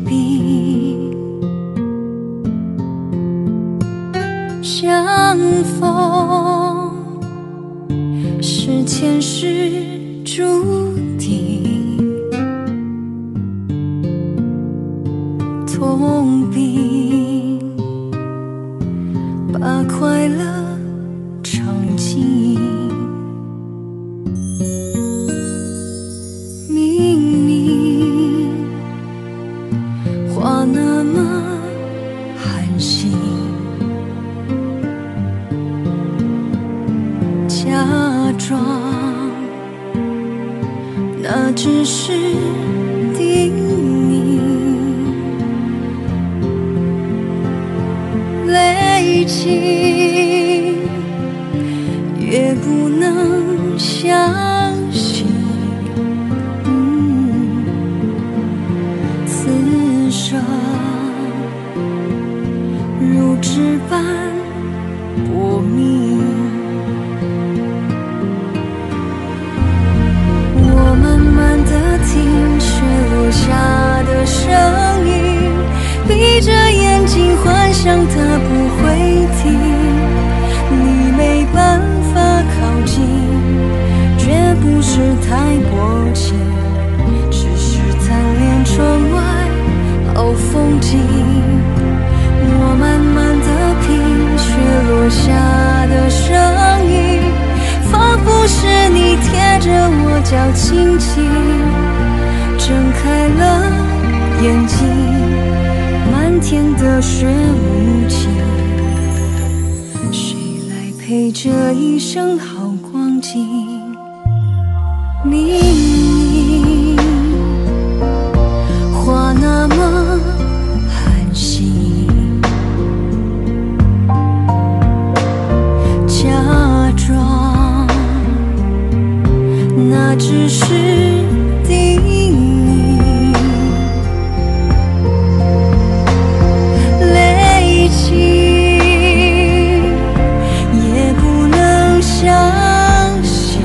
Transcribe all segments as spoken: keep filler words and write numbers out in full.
冰，相逢是前世注定，痛并把快乐尝尽。明明话那么寒心，假装那只是叮咛，累积越不能相信，嗯，此生如纸般薄命。我慢慢地听雪落下的声音，闭着眼睛幻想它不会停，你没办法靠近，绝不是太薄情，只是贪恋窗外好风景。我慢慢地品雪落下的声音，仿佛是你贴着我脚轻轻睁开了眼睛，漫天的雪无情，谁来陪这一生好光景？明明话那么寒心，假装那只是叮咛，累积也不能相信，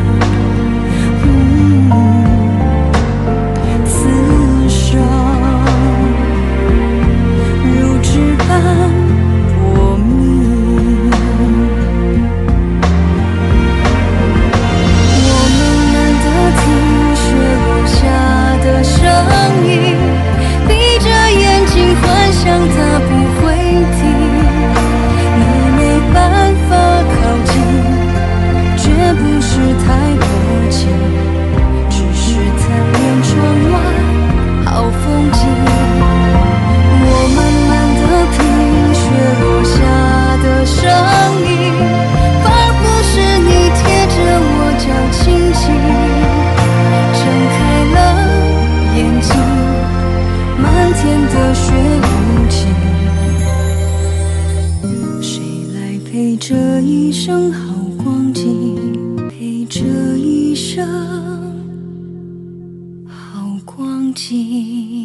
嗯，此生如纸般薄命。我慢慢地听雪落下的声音，闭着眼睛幻想它不会停，你没办法靠近，绝不是太薄情，只是贪恋窗外好风景。我慢慢地品雪落下的声音，仿佛是你贴着我脚轻轻睁开了眼睛，漫天的雪无情，谁来陪这一生好光景？陪这一生好光景。